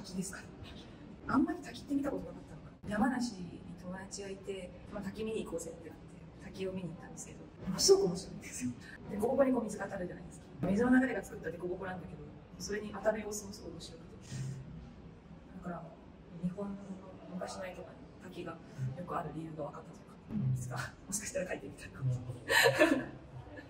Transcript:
滝ですかね。あんまり滝って見たことなかったのか。山梨に友達がいて、滝見に行こうぜってなって滝を見に行ったんですけど、ものすごく面白いんですよ。でこぼこにこう水が当たるじゃないですか。水の流れが作ったでこぼこなんだけど、それに当たる様子もすごい面白くて、だから日本の昔の絵とかに滝がよくある理由が分かったとか、いつかもしかしたら描いてみたいな。